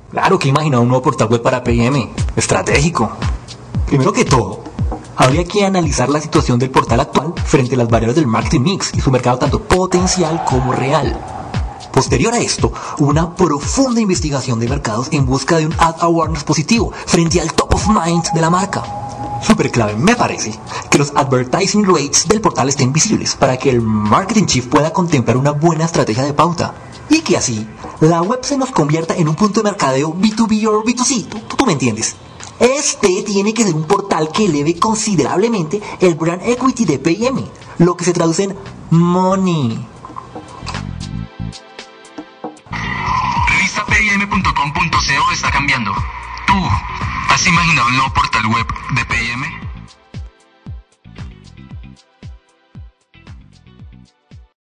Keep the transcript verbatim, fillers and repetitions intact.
Claro que he imaginado un nuevo portal web para P I M, estratégico. Primero que todo, habría que analizar la situación del portal actual frente a las variables del marketing mix y su mercado tanto potencial como real. Posterior a esto, una profunda investigación de mercados en busca de un ad awareness positivo frente al top of mind de la marca. Súper clave, me parece, que los advertising rates del portal estén visibles para que el marketing chief pueda contemplar una buena estrategia de pauta. Y que así, la web se nos convierta en un punto de mercadeo B dos B o B dos C, tú, tú me entiendes. Este tiene que ser un portal que eleve considerablemente el brand equity de P I M, lo que se traduce en money. Revista P I M punto com punto co está cambiando. ¿Tú has imaginado un nuevo portal web de P I M?